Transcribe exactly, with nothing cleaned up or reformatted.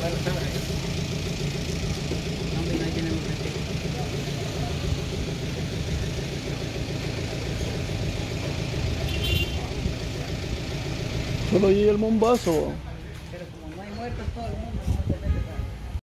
No, ahí tenemos este. Solo llega el bombazo. Pero como no hay muertos, todo el mundo.